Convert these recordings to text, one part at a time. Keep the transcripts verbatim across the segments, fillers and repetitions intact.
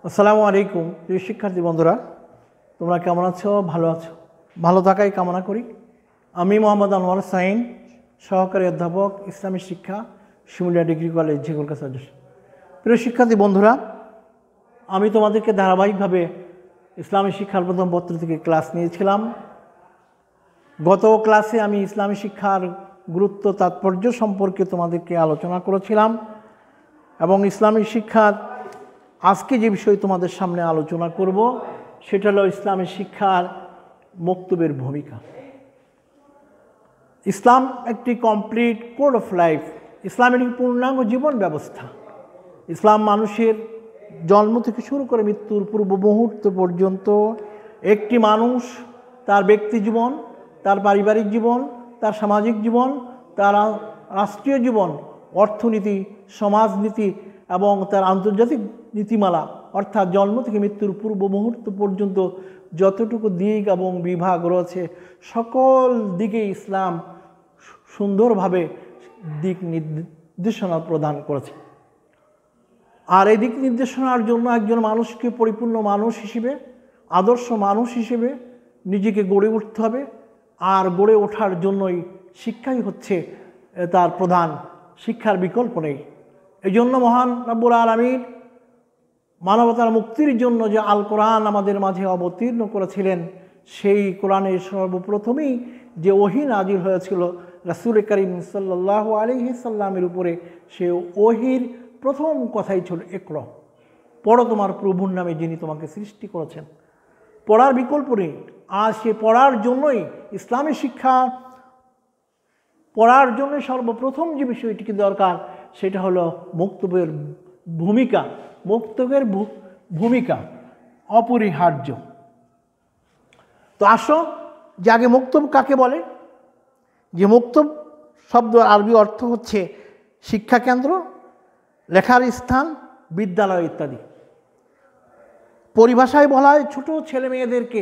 আসসালামু আলাইকুম প্রিয় শিক্ষার্থী বন্ধুরা, তোমরা কেমন আছো? ভালো আছো? ভালো থাকাই কামনা করি। আমি মোহাম্মদ আনোয়ার সাইন, সহকারী অধ্যাপক, ইসলামী শিক্ষা, Shimulia degree college, Jhikargachha suggestion. প্রিয় শিক্ষার্থী বন্ধুরা, আমি তোমাদেরকে ধারাবাহিকভাবে ইসলামী শিক্ষার প্রথম পত্র থেকে ক্লাস নিয়েছিলাম। গত ক্লাসে আমি ইসলামী শিক্ষার গুরুত্ব তাৎপর্য সম্পর্কে তোমাদেরকে আলোচনা করেছিলাম এবং ইসলামী শিক্ষার আজকে যে বিষয় তোমাদের সামনে আলোচনা করব সেটা হলো ইসলামী শিক্ষার মক্তবের ভূমিকা। ইসলাম একটি কমপ্লিট কোড অফ লাইফ, ইসলাম একটি পূর্ণাঙ্গ জীবন ব্যবস্থা। ইসলাম মানুষের জন্ম থেকে শুরু করে মৃত্যুর পূর্ব মুহূর্ত পর্যন্ত একটি মানুষ তার ব্যক্তি জীবন, তার পারিবারিক জীবন, তার সামাজিক জীবন, তার রাষ্ট্রীয় জীবন, অর্থনীতি, সমাজনীতি এবং তার আন্তর্জাতিক নীতিমালা অর্থাৎ জন্ম থেকে মৃত্যুর পূর্ব মুহূর্ত পর্যন্ত যতটুকু দিক এবং বিভাগ রয়েছে সকল দিকে ইসলাম সুন্দরভাবে দিক নির্দেশনা প্রদান করেছে। আর এই দিক নির্দেশনার জন্য একজন মানুষকে পরিপূর্ণ মানুষ হিসেবে, আদর্শ মানুষ হিসেবে নিজেকে গড়ে উঠতে হবে। আর গড়ে ওঠার জন্যই শিক্ষাই হচ্ছে তার প্রধান, শিক্ষার বিকল্প নেই। এই জন্য মহান রব্বুল আলামিন মানবতার মুক্তির জন্য যে আল কোরআন আমাদের মাঝে অবতীর্ণ করেছিলেন, সেই কোরআনের সর্বপ্রথমেই যে ওহী নাজিল হয়েছিল রাসূল করিম সাল্লাল্লাহু আলাইহি সাল্লামের উপরে, সে ওহীর প্রথম কথাই ছিল ইকরা, পড়ো তোমার প্রভুর নামে যিনি তোমাকে সৃষ্টি করেছেন। পড়ার বিকল্প নেই। আর সে পড়ার জন্যই ইসলামী শিক্ষা পড়ার জন্য সর্বপ্রথম যে বিষয়টিকে দরকার সেটা হলো মক্তবের ভূমিকা। মক্তবের ভূমিকা অপরিহার্য। তো আসো যে আগে মক্তব কাকে বলে। যে মক্তব শব্দ আরবি অর্থ হচ্ছে শিক্ষা কেন্দ্র, লেখার স্থান, বিদ্যালয় ইত্যাদি। পরিভাষায় বলা হয় ছোটো ছেলে মেয়েদেরকে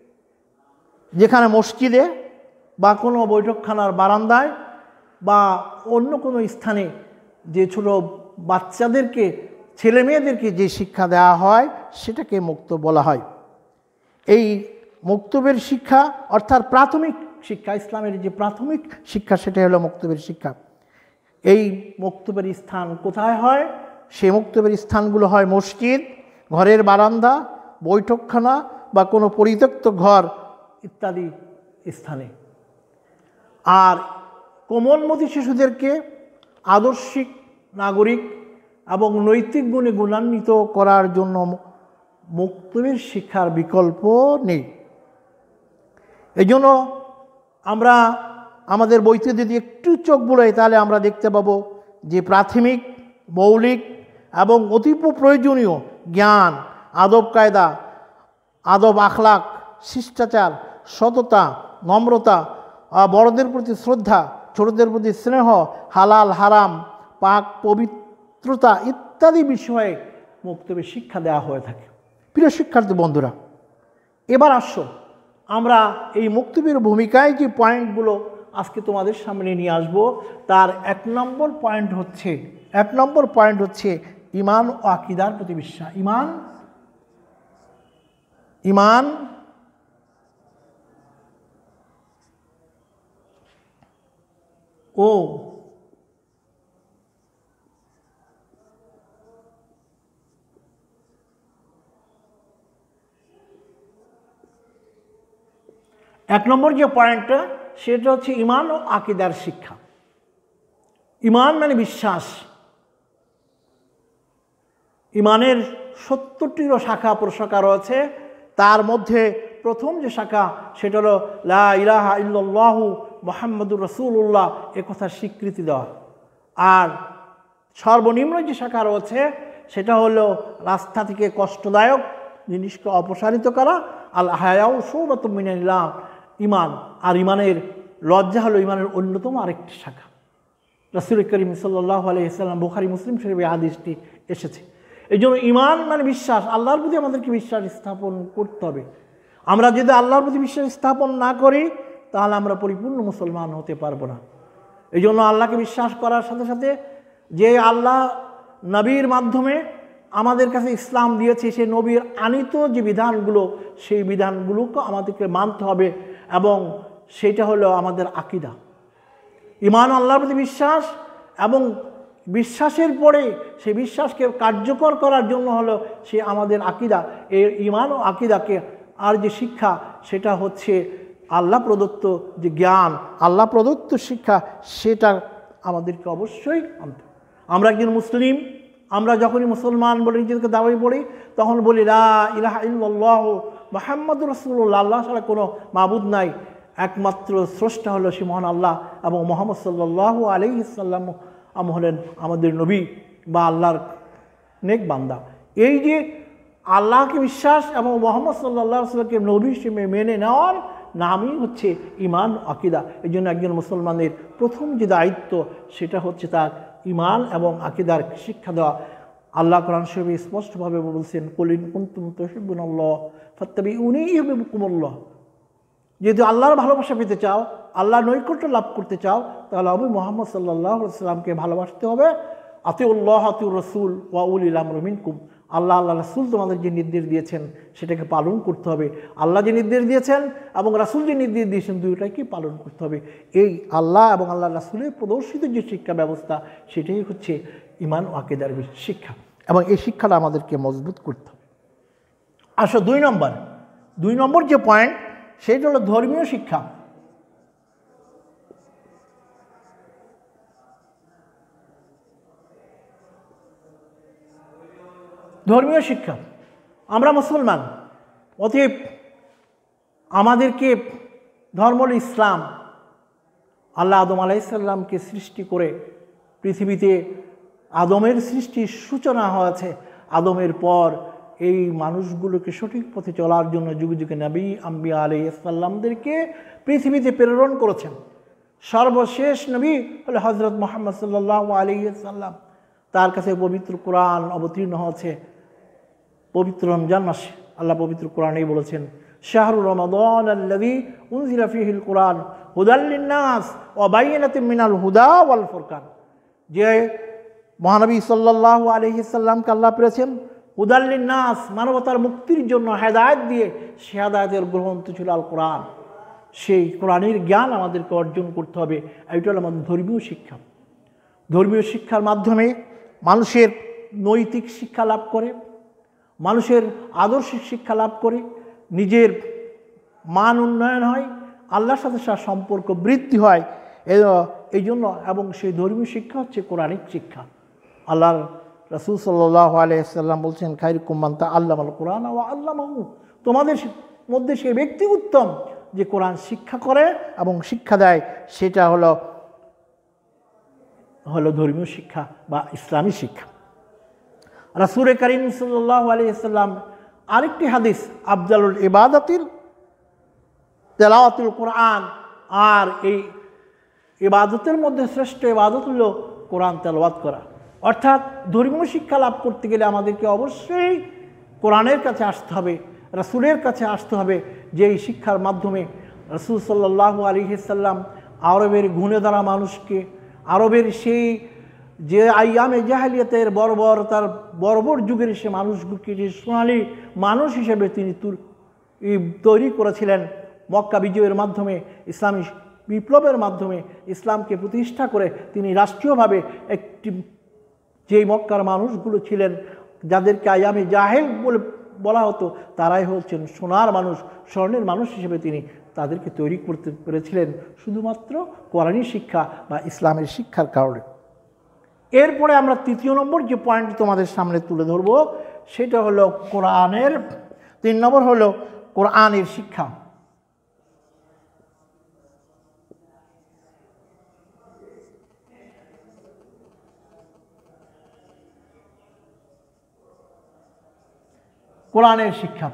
যেখানে মসজিদে বা কোনো বৈঠকখানার বারান্দায় বা অন্য কোনো স্থানে যে ছোটো বাচ্চাদেরকে, ছেলে মেয়েদেরকে যে শিক্ষা দেওয়া হয় সেটাকে মক্তব বলা হয়। এই মক্তবের শিক্ষা অর্থাৎ প্রাথমিক শিক্ষা, ইসলামের যে প্রাথমিক শিক্ষা সেটা হলো মক্তবের শিক্ষা। এই মক্তবের স্থান কোথায় হয়? সেই মক্তবের স্থানগুলো হয় মসজিদ, ঘরের বারান্দা, বৈঠকখানা বা কোনো পরিত্যক্ত ঘর ইত্যাদি স্থানে। আর কোমলমতি শিশুদেরকে আদর্শিক নাগরিক এবং নৈতিক গুণে গুণান্বিত করার জন্য মক্তবের শিক্ষার বিকল্প নেই। এই জন্য আমরা আমাদের বইতে যদি একটু চোখ বুলাই তাহলে আমরা দেখতে পাবো যে প্রাথমিক, মৌলিক এবং অতীব প্রয়োজনীয় জ্ঞান, আদব কায়দা, আদব আখলাক, শিষ্টাচার, সততা, নম্রতা, বড়দের প্রতি শ্রদ্ধা, ছোটদের প্রতি স্নেহ, হালাল হারাম, পাক পবিত্রতা ইত্যাদি বিষয়ে মক্তবে শিক্ষা দেওয়া হয়ে থাকে। প্রিয় শিক্ষার্থী বন্ধুরা, এবার আসো আমরা এই মক্তবের ভূমিকায় যে পয়েন্টগুলো আজকে তোমাদের সামনে নিয়ে আসব, তার এক নম্বর পয়েন্ট হচ্ছে এক নম্বর পয়েন্ট হচ্ছে ঈমান ও আকীদার প্রতি বিশ্বাস। ঈমান ঈমান ও এক নম্বর যে পয়েন্টটা সেটা হচ্ছে ঈমান ও আকীদার শিক্ষা। ঈমান মানে বিশ্বাস। ঈমানের সত্তরটিরও শাখা প্রশাখা রয়েছে। তার মধ্যে প্রথম যে শাখা সেটা হলো লা ইলাহা ইল্লাল্লাহু মুহাম্মাদুর রাসূলুল্লাহ, এ কথা স্বীকৃতি দেওয়া। আর সর্বনিম্ন যে শাখা রয়েছে সেটা হলো রাস্তা থেকে কষ্টদায়ক জিনিসকে অপসারিত করা, আল হায়াউ শুবাতুম মিনাল ঈমান। আর ঈমানের লজ্জা হলো ঈমানের অন্যতম আরেকটি শাখা। রাসূল করিম সাল্লাল্লাহু আলাইহি সাল্লাম, বুখারী মুসলিম শরীফে হাদিসটি এসেছে। এই জন্য ঈমান মানে বিশ্বাস। আল্লাহর প্রতি আমাদেরকে বিশ্বাস স্থাপন করতে হবে। আমরা যদি আল্লাহর প্রতি বিশ্বাস স্থাপন না করি তাহলে আমরা পরিপূর্ণ মুসলমান হতে পারবো না। এই জন্য আল্লাহকে বিশ্বাস করার সাথে সাথে যে আল্লাহ নবীর মাধ্যমে আমাদের কাছে ইসলাম দিয়েছে, সে নবীর আনিত যে বিধানগুলো সেই বিধানগুলোকে আমাদেরকে মানতে হবে, এবং সেটা হলো আমাদের আকীদা। ঈমান আল্লাহর প্রতি বিশ্বাস, এবং বিশ্বাসের পরে সেই বিশ্বাসকে কার্যকর করার জন্য হলো সে আমাদের আকীদা। এই ঈমান ও আকীদাকে আর যে শিক্ষা, সেটা হচ্ছে আল্লাহ প্রদত্ত যে জ্ঞান, আল্লাহ প্রদত্ত শিক্ষা, সেটা আমাদেরকে অবশ্যই আনতে। আমরা একজন মুসলিম, আমরা যখনই মুসলমান বলে নিজেদেরকে দাবি করি, তখন বলি লা ইলাহা ইল্লাল্লাহ মুহাম্মাদুর রাসূলুল্লাহ, আল্লাহ ছাড়া কোনো মাবুদ নাই, একমাত্র স্রষ্টা হলো সে মহান আল্লাহ, এবং মুহাম্মদ সাল্লাল্লাহু আলাইহি সাল্লাম হলেন আমাদের নবী বা আল্লাহর নেক বান্দা। এই যে আল্লাহকে বিশ্বাস এবং মুহাম্মদ সাল্লাল্লাহু আলাইহি সাল্লামকে নবী হিসেবে মেনে নেওয়ার নামই হচ্ছে ঈমান আকীদা। এই জন্য একজন মুসলমানের প্রথম যে দায়িত্ব, সেটা হচ্ছে তার ঈমান এবং আকীদার শিক্ষা দেওয়া। আল্লাহ কোরআন শরীফে স্পষ্টভাবে বলছেন, কুল ইন কুনতুম তুহিব্বুনাল্লাহ ফাত্তাবিউনি ইউহিব্বুকুমুল্লাহ। যদি আল্লাহর ভালোবাসা পেতে চাও, আল্লাহর নৈকট্য লাভ করতে চাও, তাহলে অবশ্যই মুহাম্মদ সাল্লাল্লাহু আলাইহি সাল্লামকে ভালোবাসতে হবে। আতিউল্লাহ আতিউর রাসূল ওয়া উলিল আমরি মিনকুম। আল্লাহ আল্লাহ রাসূল তোমাদের যে নির্দেশ দিয়েছেন সেটাকে পালন করতে হবে। আল্লাহ যে নির্দেশ দিয়েছেন এবং রাসূল যে নির্দেশ দিয়েছেন, দুইটাকে পালন করতে হবে। এই আল্লাহ এবং আল্লাহ রাসূলের প্রদর্শিত যে শিক্ষা ব্যবস্থা, সেটাই হচ্ছে ঈমান ও আকীদার শিক্ষা, এবং এই শিক্ষাটা আমাদেরকে মজবুত করতে হবে। আসো দুই নম্বর দুই নম্বর যে পয়েন্ট, সেটা হলো ধর্মীয় শিক্ষা। ধর্মীয় শিক্ষা, আমরা মুসলমান, অতএব আমাদেরকে ধর্ম হল ইসলাম। আল্লাহ আদম আলাইহিস সালামকে সৃষ্টি করে পৃথিবীতে আদমের সৃষ্টির সূচনা হয়েছে। আদমের পর এই মানুষগুলোকে সঠিক পথে চলার জন্য যুগে যুগে নবী আম্বিয়া আলাইহিস সালামদেরকে পৃথিবীতে প্রেরণ করেছেন। সর্বশেষ নবী হলো হযরত মুহাম্মদ সাল্লাল্লাহু আলাইহি সাল্লাম। তার কাছে পবিত্র কোরআন অবতীর্ণ হয়েছে পবিত্র রমজান মাসে। আল্লাহ পবিত্র কোরআনেই বলেছেন, শাহরু রমাদান আল্লাযী উনজিলা ফীহিল কুরআন হুদাল লিন-নাস ওয়া বায়িনাতিন মিনাল হুদা ওয়াল ফুরকান। যে মহানবী সাল্লাল্লাহু আলাইহি সাল্লামকে আল্লাহ পেয়েছেন হুদাল লিন-নাস, মানবতার মুক্তির জন্য হেদায়েত দিয়ে, সে হেদায়েতের গ্রন্থ ছিল আল কোরআন। সেই কোরআনের জ্ঞান আমাদেরকে অর্জন করতে হবে। এইটা হলো আমাদের ধর্মীয় শিক্ষা। ধর্মীয় শিক্ষার মাধ্যমে মানুষের নৈতিক শিক্ষা লাভ করে, মানুষের আদর্শিক শিক্ষা লাভ করে, নিজের মান উন্নয়ন হয়, আল্লাহর সাথে তার সম্পর্ক বৃদ্ধি হয়। এই জন্য এবং সেই ধর্মীয় শিক্ষা হচ্ছে কোরআনিক শিক্ষা। আল্লাহর রাসূল সাল্লাল্লাহু আলাইহি ওয়াসাল্লাম বলছেন, খায়রুকুম মান তাআল্লামাল কুরআন ওয়া আল্লামাহু। তোমাদের মধ্যে সেই ব্যক্তি উত্তম যে কোরআন শিক্ষা করে এবং শিক্ষা দেয়। সেটা হলো হলো ধর্মীয় শিক্ষা বা ইসলামী শিক্ষা। রাসূল কারীম সাল্লাল্লাহু আলাইহি ওয়াসাল্লাম আরেকটি হাদিস, আফজালুল ইবাদাতিল তেলাওয়াতুল কোরআন, আর এই ইবাদতের মধ্যে শ্রেষ্ঠ ইবাদত হলো কোরআন তেলাওয়াত করা। অর্থাৎ ধর্মীয় শিক্ষা লাভ করতে গেলে আমাদেরকে অবশ্যই কোরআনের কাছে আসতে হবে, রাসূলের কাছে আসতে হবে। যে এই শিক্ষার মাধ্যমে রাসূল সাল্লাল্লাহু আলাইহি ওয়াসাল্লাম আরবের গুণে দ্বারা মানুষকে, আরবের সেই যে আইয়ামে জাহেলিয়াতের বর্বর, তার বর্বর যুগের সে মানুষগুলোকে যে সোনালি মানুষ হিসেবে তিনি তৈরি করেছিলেন। মক্কা বিজয়ের মাধ্যমে, ইসলামী বিপ্লবের মাধ্যমে ইসলামকে প্রতিষ্ঠা করে তিনি রাষ্ট্রীয়ভাবে একটি, যেই মক্কার মানুষগুলো ছিলেন যাদেরকে আইয়ামে জাহেল বলে বলা হতো, তারাই হচ্ছেন সোনার মানুষ, স্বর্ণের মানুষ হিসেবে তিনি তাদেরকে তৈরি করতে পেরেছিলেন শুধুমাত্র কোরআনী শিক্ষা বা ইসলামের শিক্ষার কারণে। এরপরে আমরা তৃতীয় নম্বর যে পয়েন্ট তোমাদের সামনে তুলে ধরব, সেটা হলো কোরআনের তিন নম্বর হলো কোরআনের শিক্ষা। কোরআনের শিক্ষা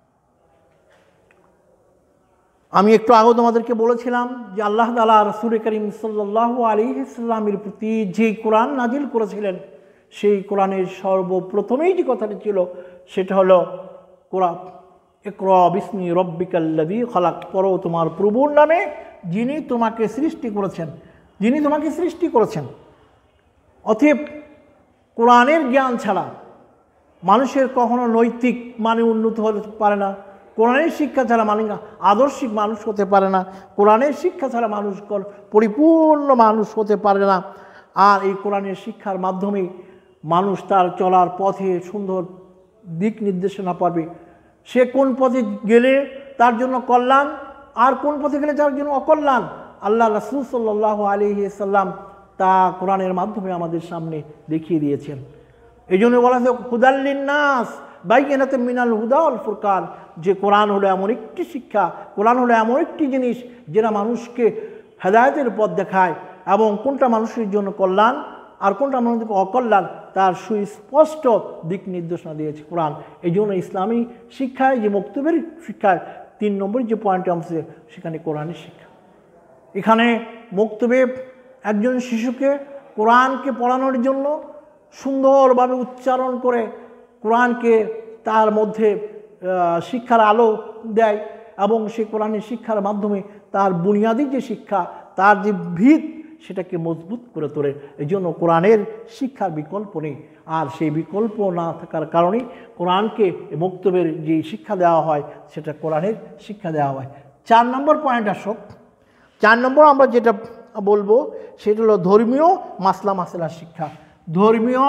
আমি একটু আগে তোমাদেরকে বলেছিলাম যে আল্লাহ তাআলা রাসূল করিম সাল্লাল্লাহু আলাইহি ওয়াসাল্লামের প্রতি যে কোরআন নাজিল করেছিলেন, সেই কোরআনের সর্বপ্রথমেই যে কথাটি ছিল সেটা হলো কোরআন ইকরা বিসমি রব্বিকাল্লাযী খালাক, পড়ো তোমার প্রভুর নামে যিনি তোমাকে সৃষ্টি করেছেন, যিনি তোমাকে সৃষ্টি করেছেন। অতএব কোরআনের জ্ঞান ছাড়া, মানুষের কখনো নৈতিক মানে উন্নত হতে পারে না, কোরআনের শিক্ষা ছাড়া মানুষ আদর্শিক মানুষ হতে পারে না, কোরআনের শিক্ষা ছাড়া মানুষ পরিপূর্ণ মানুষ হতে পারে না। আর এই কোরআনের শিক্ষার মাধ্যমে মানুষ তার চলার পথে সুন্দর দিক নির্দেশনা পাবে। সে কোন পথে গেলে তার জন্য কল্যাণ, আর কোন পথে গেলে তার জন্য অকল্যাণ, আল্লাহ রাসূল সাল্লাল্লাহু আলাইহি সাল্লাম তা কোরআনের মাধ্যমে আমাদের সামনে দেখিয়ে দিয়েছেন। এই জন্য বলা হয়েছে হুদাল লিন্নাস বাইয়িনাতুম মিনাল হুদা ওয়াল ফুরকান, যে কোরআন হলো এমন একটি শিক্ষা, কোরআন হলো এমন একটি জিনিস যেটা মানুষকে হেদায়েতের পথ দেখায় এবং কোনটা মানুষের জন্য কল্যাণ আর কোনটা মানুষের অকল্যাণ তার সুস্পষ্ট দিক নির্দেশনা দিয়েছে কোরআন। এই জন্য ইসলামী শিক্ষায় যে মক্তবের শিক্ষায় তিন নম্বর যে পয়েন্ট আছে সেখানে কোরআনের শিক্ষা। এখানে মক্তবে একজন শিশুকে কোরআনকে পড়ানোর জন্য সুন্দরভাবে উচ্চারণ করে কোরআনকে তার মধ্যে শিক্ষার আলো দেয় এবং সে কোরআনের শিক্ষার মাধ্যমে তার বুনিয়াদী যে শিক্ষা, তার যে ভিত সেটাকে মজবুত করে তোলে। এই জন্য কোরআনের শিক্ষার বিকল্প নেই, আর সেই বিকল্প না থাকার কারণেই কোরআনকে মক্তবের যে শিক্ষা দেওয়া হয় সেটা কোরআনের শিক্ষা দেওয়া হয়। চার নম্বর পয়েন্ট আসক, চার নম্বর আমরা যেটা বলবো সেটা হলো ধর্মীয় মাসলা মাসালার শিক্ষা। ধর্মীয়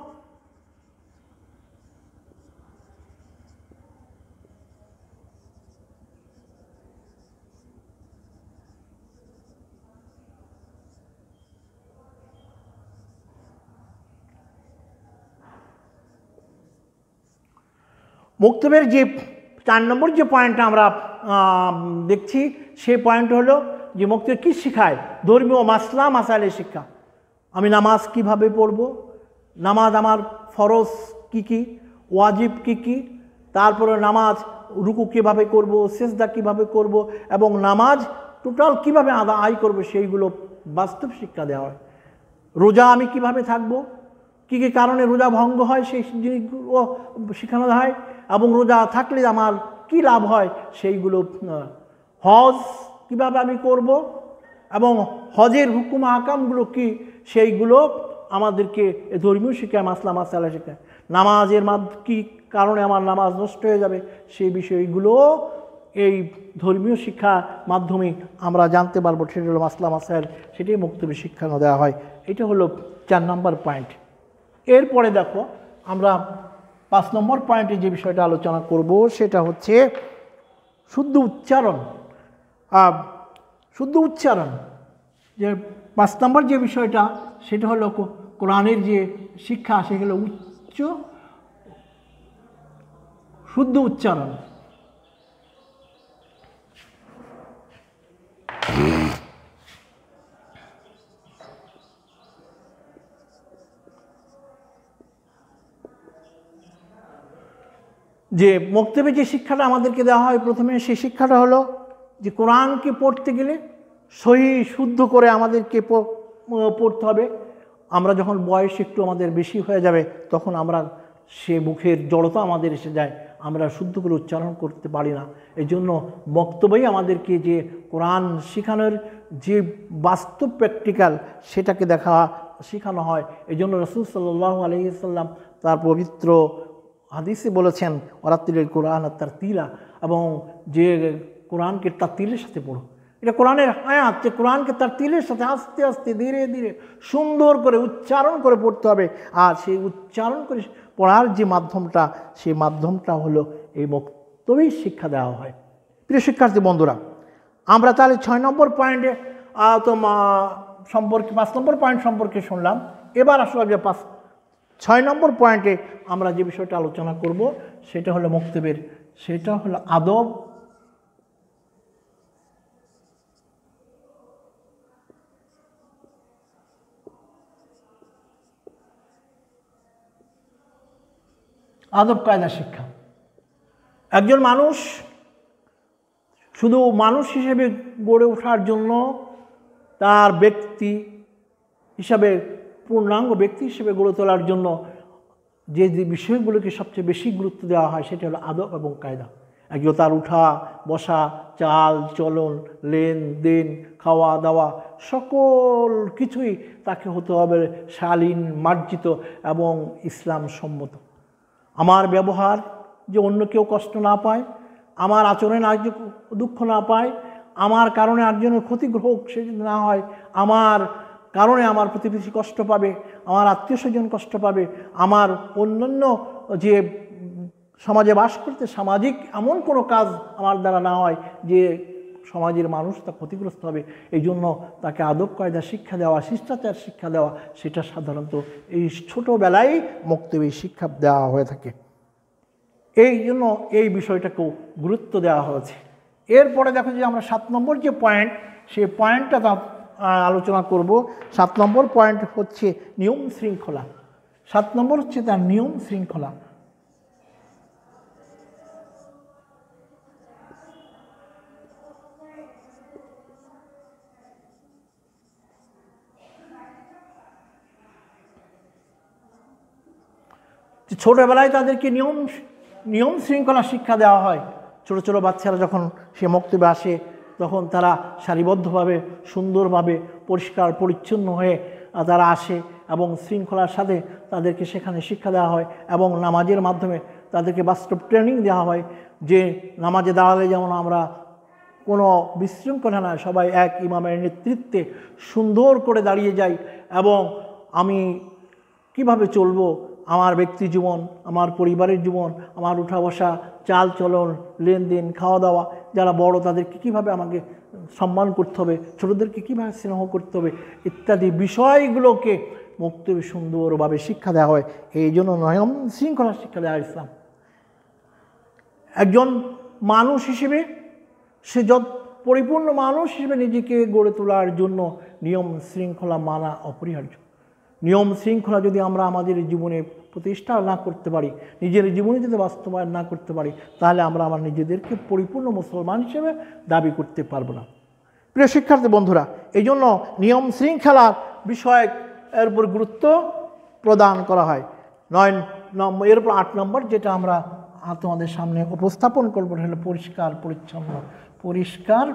মক্তবের যে চার নম্বর যে পয়েন্টটা আমরা দেখছি সেই পয়েন্ট হলো যে মক্তবে কী শেখায়, ধর্মীয় মাসলা মাসাইলের শিক্ষা। আমি নামাজ কিভাবে পড়ব, নামাজ আমার ফরজ কি কি, ওয়াজিব কি কি, তারপরে নামাজ রুকু কিভাবে করব, সেজদা কিভাবে করব এবং নামাজ টোটাল কিভাবে আদায় করব সেইগুলো বাস্তব শিক্ষা দেওয়া হয়। রোজা আমি কিভাবে থাকব, কী কী কারণে রোজা ভঙ্গ হয় সেই জিনিসগুলো শেখানো হয় এবং রোজা থাকলে আমার কি লাভ হয় সেইগুলো। হজ কিভাবে আমি করব এবং হজের হুকুম আহকামগুলো কি সেইগুলো আমাদেরকে ধর্মীয় শিক্ষায় মাসলা মাসালা শেখায়। নামাজের মাধ্যমে কী কারণে আমার নামাজ নষ্ট হয়ে যাবে সেই বিষয়গুলো এই ধর্মীয় শিক্ষার মাধ্যমে আমরা জানতে পারবো, সেটা হলো মাসলা মাসাইল, সেটাই মক্তবে শিক্ষানো দেওয়া হয়। এটা হলো চার নম্বর পয়েন্ট। এরপরে দেখো আমরা পাঁচ নম্বর পয়েন্টে যে বিষয়টা আলোচনা করব সেটা হচ্ছে শুদ্ধ উচ্চারণ। শুদ্ধ উচ্চারণ যে পাঁচ নম্বর যে বিষয়টা সেটা হলো কোরআনের যে শিক্ষা সেগুলো উচ্চ শুদ্ধ উচ্চারণ। যে মক্তবে যে শিক্ষাটা আমাদেরকে দেওয়া হয় প্রথমে, সেই শিক্ষাটা হলো যে কোরআনকে পড়তে গেলে সহি শুদ্ধ করে আমাদেরকে পড়তে হবে। আমরা যখন বয়স একটু আমাদের বেশি হয়ে যাবে তখন আমরা সে মুখের জড়তা আমাদের এসে যায়, আমরা শুদ্ধ করে উচ্চারণ করতে পারি না। এই জন্য বক্তব্যই আমাদেরকে যে কোরআন শেখানোর যে বাস্তব প্র্যাকটিক্যাল সেটাকে দেখা শেখানো হয়। এই জন্য রাসূল সাল্লাল্লাহু আলাইহি ওয়াসাল্লাম তার পবিত্র হাদিসে বলেছেন ওয়ারাত্তিলিল কোরআন তারতিলা, এবং যে কোরআনকে তার তিলের সাথে পড়ো। এটা কোরআনের আয়াত যে কোরআনকে তার তিলের সাথে আস্তে আস্তে ধীরে ধীরে সুন্দর করে উচ্চারণ করে পড়তে হবে। আর সেই উচ্চারণ করে পড়ার যে মাধ্যমটা সেই মাধ্যমটা হলো এই বক্তব্যেই শিক্ষা দেওয়া হয়। প্রিয় শিক্ষার্থী বন্ধুরা, আমরা তাহলে ছয় নম্বর পয়েন্টে তো সম্পর্কে পাঁচ নম্বর পয়েন্ট সম্পর্কে শুনলাম। এবার আসলে যে পাঁচ ছয় নম্বর পয়েন্টে আমরা যে বিষয়টা আলোচনা করব সেটা হলো মক্তবের, সেটা হলো আদব আদব কায়দা শিক্ষা। একজন মানুষ শুধু মানুষ হিসেবে গড়ে ওঠার জন্য, তার ব্যক্তি হিসাবে পূর্ণাঙ্গ ব্যক্তি হিসেবে গড়ে তোলার জন্য যে যে বিষয়গুলোকে সবচেয়ে বেশি গুরুত্ব দেওয়া হয় সেটা হলো আদব এবং কায়দা। একজন তার উঠা বসা, চাল চলন, লেনদেন, খাওয়া দাওয়া সকল কিছুই তাকে হতে হবে শালীন, মার্জিত এবং ইসলাম সম্মত। আমার ব্যবহার যে অন্য কেউ কষ্ট না পায়, আমার আচরণে আর যে দুঃখ না পায়, আমার কারণে আরেকজনের ক্ষতি হোক সে যদি না হয়, আমার কারণে আমার প্রতিবেশী কষ্ট পাবে, আমার আত্মীয় স্বজন কষ্ট পাবে, আমার অন্যান্য যে সমাজে বাস করতে সামাজিক এমন কোনো কাজ আমার দ্বারা না হয় যে সমাজের মানুষ তা ক্ষতিগ্রস্ত হবে, এই জন্য তাকে আদব কায়দা শিক্ষা দেওয়া, শিষ্টাচার শিক্ষা দেওয়া, সেটা সাধারণত এই ছোটোবেলায় মক্তবে শিক্ষা দেওয়া হয়ে থাকে। এই জন্য এই বিষয়টাকেও গুরুত্ব দেওয়া হয়েছে। এরপরে দেখো যে আমরা সাত নম্বর যে পয়েন্ট, সেই পয়েন্টটা তা আলোচনা করব। সাত নম্বর পয়েন্ট হচ্ছে নিয়ম শৃঙ্খলা। সাত নম্বর হচ্ছে তার নিয়ম শৃঙ্খলা। ছোটোবেলায় তাদেরকে নিয়ম নিয়ম শৃঙ্খলা শিক্ষা দেওয়া হয়। ছোটো ছোটো বাচ্চারা যখন সে মক্তবে আসে তখন তারা সারিবদ্ধভাবে সুন্দরভাবে পরিষ্কার পরিচ্ছন্ন হয়ে তারা আসে এবং শৃঙ্খলার সাথে তাদেরকে সেখানে শিক্ষা দেওয়া হয় এবং নামাজের মাধ্যমে তাদেরকে বাস্তব ট্রেনিং দেওয়া হয় যে নামাজে দাঁড়ালে যেমন আমরা কোনো বিশৃঙ্খলা নয়, সবাই এক ইমামের নেতৃত্বে সুন্দর করে দাঁড়িয়ে যাই এবং আমি কিভাবে চলবো, আমার ব্যক্তি জীবন, আমার পরিবারের জীবন, আমার উঠা বসা, চাল চলন, লেনদেন, খাওয়া দাওয়া, যারা বড় তাদেরকে কীভাবে আমাকে সম্মান করতে হবে, ছোটোদেরকে কীভাবে স্নেহ করতে হবে ইত্যাদি বিষয়গুলোকে মক্তবে সুন্দরভাবে শিক্ষা দেওয়া হয়। এই জন্য নিয়ম শৃঙ্খলা শিক্ষা দেওয়া ইসলাম। একজন মানুষ হিসেবে সে যত পরিপূর্ণ মানুষ হিসেবে নিজেকে গড়ে তোলার জন্য নিয়ম শৃঙ্খলা মানা অপরিহার্য। নিয়ম শৃঙ্খলা যদি আমরা আমাদের জীবনে প্রতিষ্ঠা না করতে পারি, নিজের জীবনে যদি বাস্তবায়ন না করতে পারি, তাহলে আমরা আমার নিজেদেরকে পরিপূর্ণ মুসলমান হিসেবে দাবি করতে পারবো না। প্রিয় শিক্ষার্থী বন্ধুরা, এই জন্য নিয়ম শৃঙ্খলার বিষয় এর উপর গুরুত্ব প্রদান করা হয়। নয় নম্বর এর উপর আট নম্বর যেটা আমরা তোমাদের সামনে উপস্থাপন করবো হলো পরিষ্কার পরিচ্ছন্ন। পরিষ্কার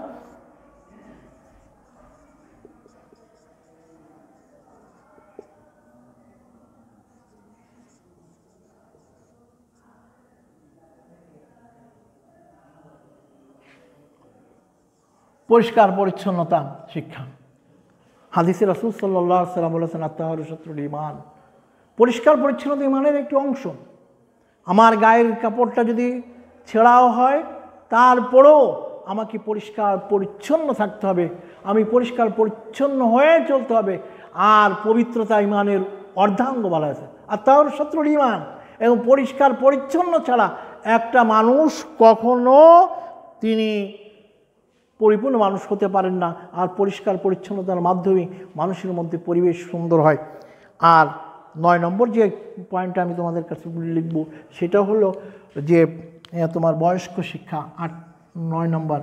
পরিষ্কার পরিচ্ছন্নতা শিক্ষা। হাদিসে রাসূল সাল্লাল্লাহু আলাইহি ওয়াসাল্লাম বলেছেন, আত-তাহারু শাতরুল ঈমান। পরিষ্কার পরিচ্ছন্নতা ঈমানের একটি অংশ। আমার গায়ের কাপড়টা যদি ছেঁড়াও হয় তারপরেও আমাকে পরিষ্কার পরিচ্ছন্ন থাকতে হবে, আমি পরিষ্কার পরিচ্ছন্ন হয়ে চলতে হবে। আর পবিত্রতা ঈমানের অর্ধাঙ্গ বলা আছে, আত-তাহারু শাতরুল ঈমান। এবং পরিষ্কার পরিচ্ছন্ন ছাড়া একটা মানুষ কখনো তিনি পরিপূর্ণ মানুষ হতে পারেন না। আর পরিষ্কার পরিচ্ছন্নতার মাধ্যমে মানুষের মধ্যে পরিবেশ সুন্দর হয়। আর নয় নম্বর যে পয়েন্টটা আমি তোমাদের কাছে লিখব সেটা হলো যে তোমার বয়স্ক শিক্ষা। আট নয় নম্বর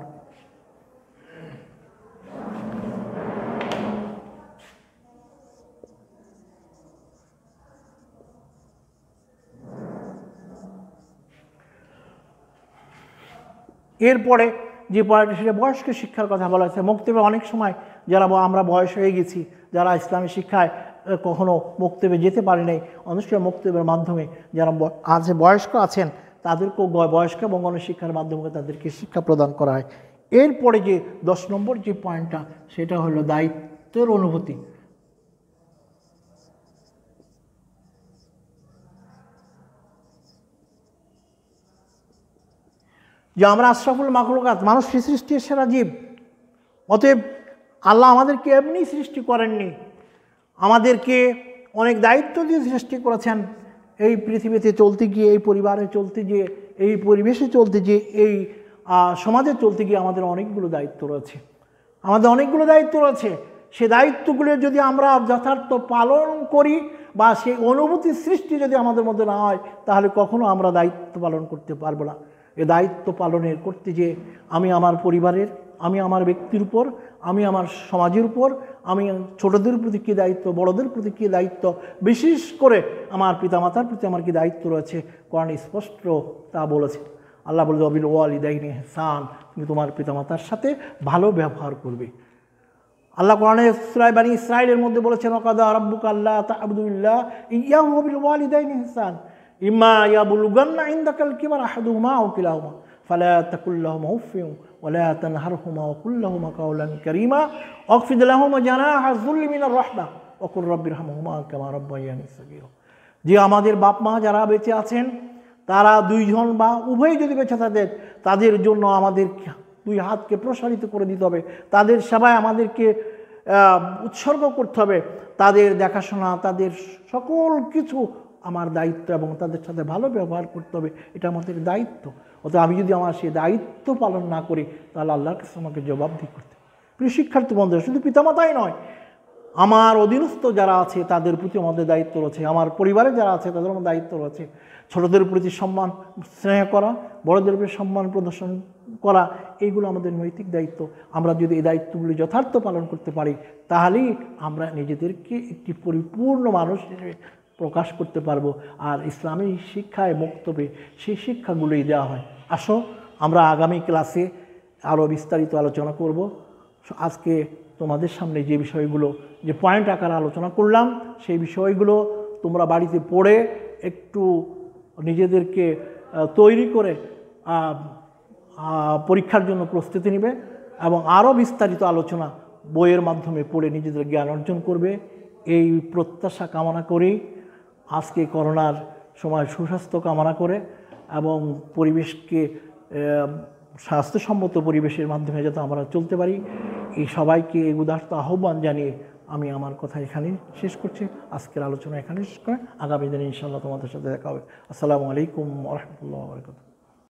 এরপরে যে পয়েন্ট সেটা বয়স্ক শিক্ষার কথা বলা হয়েছে। মক্তবে অনেক সময় যারা আমরা বয়স হয়ে গেছি, যারা ইসলামী শিক্ষায় কখনো মক্তবে যেতে পারি নাই, অনুষ্ঠান মক্তবের মাধ্যমে যারা আজ বয়স্ক আছেন তাদেরকেও বয়স্ক এবং গণশিক্ষার মাধ্যমে তাদেরকে শিক্ষা প্রদান করা হয়। এরপরে যে দশ নম্বর যে পয়েন্টটা সেটা হলো দায়িত্বের অনুভূতি। যে আমরা আশরাফুল মাখলুকাত, মানুষ সৃষ্টির সেরা জীব, অতএব আল্লাহ আমাদেরকে এমনি সৃষ্টি করেননি, আমাদেরকে অনেক দায়িত্ব দিয়ে সৃষ্টি করেছেন। এই পৃথিবীতে চলতে গিয়ে, এই পরিবারে চলতে গিয়ে, এই পরিবেশে চলতে গিয়ে, এই সমাজে চলতে গিয়ে আমাদের অনেকগুলো দায়িত্ব রয়েছে, আমাদের অনেকগুলো দায়িত্ব রয়েছে। সে দায়িত্বগুলো যদি আমরা যথার্থ পালন করি বা সেই অনুভূতি সৃষ্টি যদি আমাদের মধ্যে না হয়, তাহলে কখনো আমরা দায়িত্ব পালন করতে পারবো না। এ দায়িত্ব পালনের করতে যে আমি আমার পরিবারের, আমি আমার ব্যক্তির উপর, আমি আমার সমাজের উপর, আমি ছোটদের প্রতি কী দায়িত্ব, বড়দের প্রতি কী দায়িত্ব, বিশেষ করে আমার পিতামাতার প্রতি আমার কী দায়িত্ব রয়েছে, কোরআন স্পষ্ট তা বলেছে। আল্লাহ বলছে, ওয়াবিল ওয়ালিদাইনি ইহসান, তুমি তোমার পিতামাতার সাথে ভালো ব্যবহার করবে। আল্লাহ কোরআনে সূরা বনী ইসরাঈলের মধ্যে বলেছেন, ওয়াকাদা রাব্বুকা আল্লা তা'বুদু ইল্লা ইয়্যাহু ওয়া বিল ওয়ালিদাইনি ইহসান, ইম্মা ইয়াবলুগান্না ইনদাকাল কিবার আহাদুহুমা আও কিলাহুমা ফালা তাকুল লাহুমা উফফিন ওয়ালা তানহারহুমা ওয়া কুল লাহুমা কাওলান কারীমা ওয়াখফিদ লাহুমা জানাহা যুল্লি মিনার রাহমা ওয়া কুর রাব্বিরহামহুমা কামা রাব্বায়ানি সগীরা। যে আমাদের বাপ মা যারা বেঁচে আছেন তারা দুইজন বা উভয়ই যদি বেঁচে তাদের তাদের জন্য আমাদের দুই হাতকে প্রসারিত করে দিতে হবে, তাদের সেবায় আমাদেরকে উৎসর্গ করতে হবে, তাদের দেখাশোনা তাদের সকল কিছু আমার দায়িত্ব এবং তাদের সাথে ভালো ব্যবহার করতে হবে, এটা আমাদের দায়িত্ব। অর্থাৎ আমি যদি আমার সেই দায়িত্ব পালন না করি তাহলে আল্লাহর কাছে আমাকে জবাবদিহি করতে হবে। প্রিয় শিক্ষার্থী বন্ধুরা, শুধু পিতামাতাই নয়, আমার অধীনস্থ যারা আছে তাদের প্রতি আমাদের দায়িত্ব রয়েছে, আমার পরিবারে যারা আছে তাদের আমার দায়িত্ব রয়েছে। ছোটদের প্রতি সম্মান স্নেহ করা, বড়দের প্রতি সম্মান প্রদর্শন করা, এইগুলো আমাদের নৈতিক দায়িত্ব। আমরা যদি এই দায়িত্বগুলি যথার্থ পালন করতে পারি তাহলেই আমরা নিজেদেরকে একটি পরিপূর্ণ মানুষ হিসেবে প্রকাশ করতে পারবো। আর ইসলামী শিক্ষায় বক্তব্যে সেই শিক্ষাগুলোই দেওয়া হয়। আসো আমরা আগামী ক্লাসে আরও বিস্তারিত আলোচনা করব। আজকে তোমাদের সামনে যে বিষয়গুলো যে পয়েন্ট আকারে আলোচনা করলাম সেই বিষয়গুলো তোমরা বাড়িতে পড়ে একটু নিজেদেরকে তৈরি করে পরীক্ষার জন্য প্রস্তুতি নেবে এবং আরও বিস্তারিত আলোচনা বইয়ের মাধ্যমে পড়ে নিজেদের জ্ঞান অর্জন করবে, এই প্রত্যাশা কামনা করেই আজকে করোনার সময় সুস্বাস্থ্য কামনা করে এবং পরিবেশকে স্বাস্থ্যসম্মত পরিবেশের মাধ্যমে যাতে আমরা চলতে পারি, এই সবাইকে এই উদারতা আহ্বান জানিয়ে আমি আমার কথা এখানেই শেষ করছি। আজকের আলোচনা এখানে শেষ করে আগামী দিনে ইনশাআল্লাহ তোমাদের সাথে দেখা হবে। আসসালামু আলাইকুম ওয়া রাহমাতুল্লাহি ওয়া বারাকাতুহু।